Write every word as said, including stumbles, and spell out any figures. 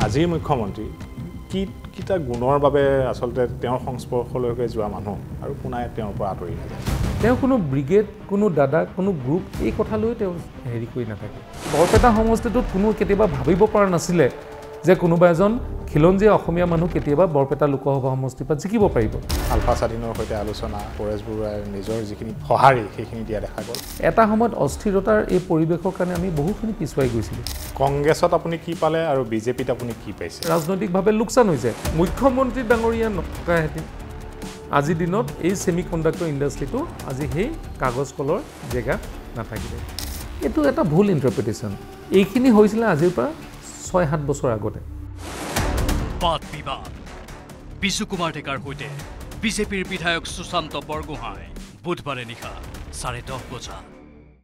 আজিৰ মুখ্যমন্ত্ৰী কি কিটা গুণৰ বাবে আসলতে তেওঁৰ সংস্পৰ্শলৈকে যোৱা মানুহ আৰু পুনাই তেওঁৰ পৰা আঁতৰি নাযায় তেওঁ কোনো ব্ৰিগেড কোনো দাদা কোনো গ্ৰুপ এই কথা লৈ তেওঁ হেৰি কৰি নাথাকে বৰপেটা সমষ্টিটোত কোনো কেতিয়াবা ভাবিব পৰা নাছিলে যে কোনোবা এজন খিলঞ্জীয়া অসমীয়া মানুহ কেতিয়াবা বৰপেটা লোকসভা সমষ্টিৰ পৰা জিকিব পাৰিব আলফা স্বাধীনৰ সৈতে আলোচনা পৰেশ বৰুৱাই নিজৰ যিখিনি সঁহাৰি সেইখিনি দিয়া দেখা গ'ল এটা সময়ত অস্থিৰতাৰ এই পৰিৱেশৰ কাৰণে আমি বহুখিনি পিছুৱাই গৈছিলোঁ কংগ্ৰেছত আপুনি কি পালে আৰু বিজেপিত আপুনি কি পাইছে ৰাজনৈতিকভাৱে লোকচান হৈছে মুখ্যমন্ত্ৰী ডাঙৰীয়া নথকাহেঁতেন আজিৰ দিনত এই ছেমি কণ্ডাক্টৰ ইণ্ডাষ্ট্ৰিটো আজি সেই কাগজ কলৰ জেগা নাথাকিলে এইটো এটা ভুল ইণ্টাৰপ্ৰিটেশ্যন এইখিনি হৈছিলে আজিৰ পৰা ছয় সাত বছৰ আগতে বাদবিবাদ বিশু কুমাৰ ডেকাৰ সৈতে বিজেপিৰ বিধায়ক সুশান্ত বৰগোহাঁই বুধবাৰে নিশা চাৰে দহ বজাত